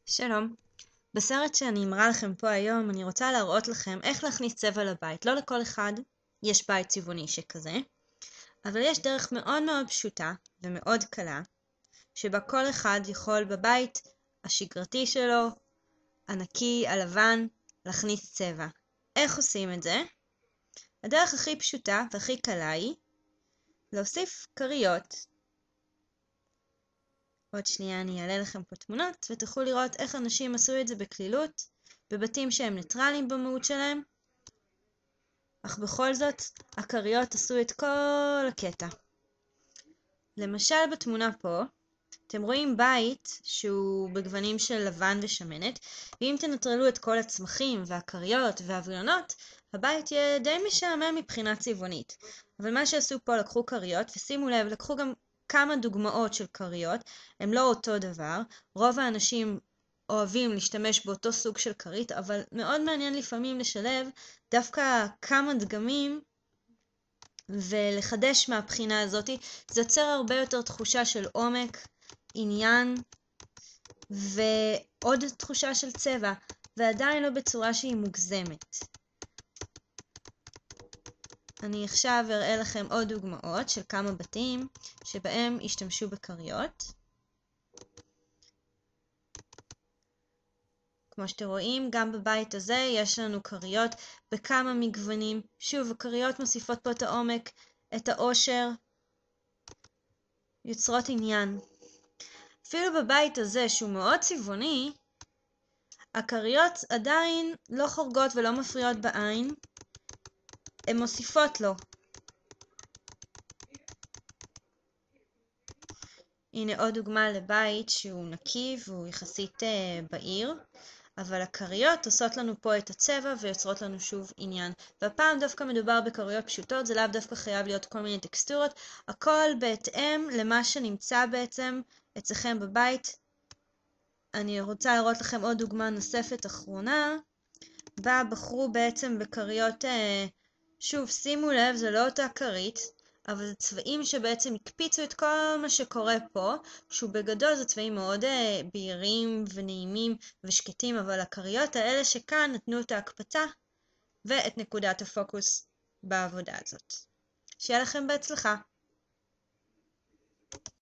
שלום. בסרט שאני מראה לכם פה היום אני רוצה להראות לכם איך להכניס צבע לבית. לא לכל אחד יש בית צבעוני שכזה, אבל יש דרך מאוד מאוד פשוטה ומאוד קלה, שבה כל אחד יכול בבית השגרתי שלו, הנקי, הלבן, להכניס צבע. איך עושים את זה? הדרך הכי פשוטה והכי קלה היא להוסיף כריות. עוד שנייה אני אעלה לכם פה תמונות ותוכלו לראות איך אנשים עשו את זה בקלילות, בבתים שהם ניטרליים במהות שלהם, אך בכל זאת הכריות עשו את כל הקטע. למשל בתמונה פה אתם רואים בית שהוא בגוונים של לבן ושמנת, ואם תנטרלו את כל הצמחים והכריות והווילונות, הבית יהיה די משעמם מבחינה צבעונית. אבל מה שעשו פה, לקחו כריות, ושימו לב, לקחו גם כמה דוגמאות של כריות, הם לא אותו דבר. רוב האנשים אוהבים להשתמש באותו סוג של כרית, אבל מאוד מעניין לפעמים לשלב דווקא כמה דגמים ולחדש מהבחינה הזאת. זה יוצר הרבה יותר תחושה של עומק, עניין ועוד תחושה של צבע, ועדיין לא בצורה שהיא מוגזמת. אני עכשיו אראה לכם עוד דוגמאות של כמה בתים שבהם השתמשו בכריות. כמו שאתם רואים, גם בבית הזה יש לנו כריות בכמה מגוונים. שוב, הכריות מוסיפות פה את העומק, את העושר, יוצרות עניין. אפילו בבית הזה שהוא מאוד צבעוני, הכריות עדיין לא חורגות ולא מפריעות בעין, הן מוסיפות לו. הנה עוד דוגמה לבית שהוא נקי והוא יחסית בהיר, אבל הכריות עושות לנו פה את הצבע ויוצרות לנו שוב עניין. והפעם דווקא מדובר בכריות פשוטות, זה לאו דווקא חייב להיות כל מיני טקסטורות, הכל בהתאם למה שנמצא בעצם אצלכם בבית. אני רוצה להראות לכם עוד דוגמה נוספת אחרונה, בה בחרו בעצם בכריות, שוב שימו לב, זה לא אותה כרית, אבל זה צבעים שבעצם הקפיצו את כל מה שקורה פה, שהוא בגדול זה צבעים מאוד בהירים ונעימים ושקטים, אבל הכריות האלה שכאן נתנו את ההקפצה ואת נקודת הפוקוס בעבודה הזאת. שיהיה לכם בהצלחה.